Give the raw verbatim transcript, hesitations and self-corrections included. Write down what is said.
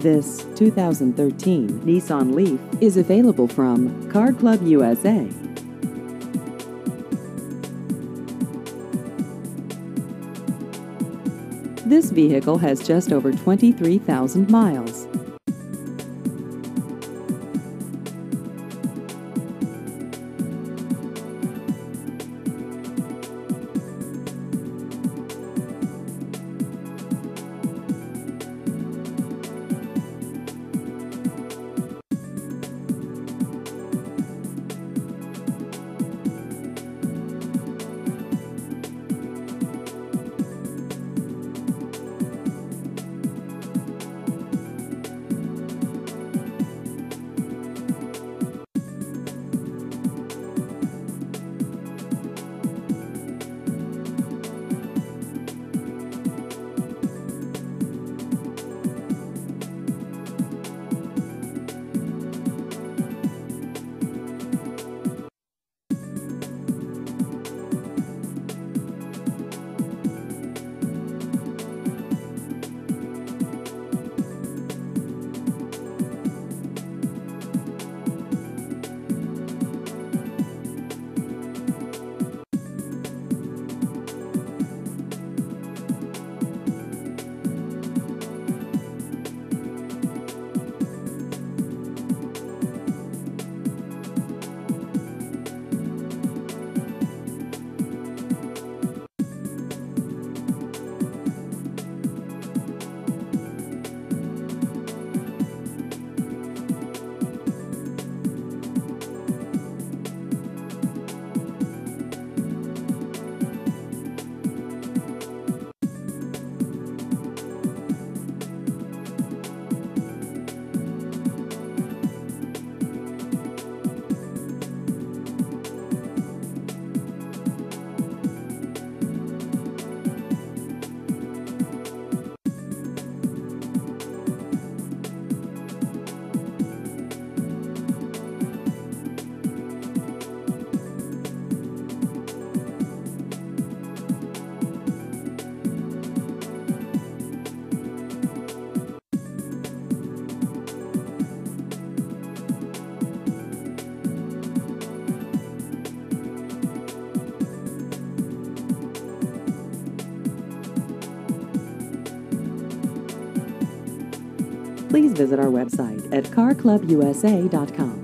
This two thousand thirteen Nissan Leaf is available from Car Club U S A. This vehicle has just over twenty-three thousand miles. Please visit our website at car club U S A dot com.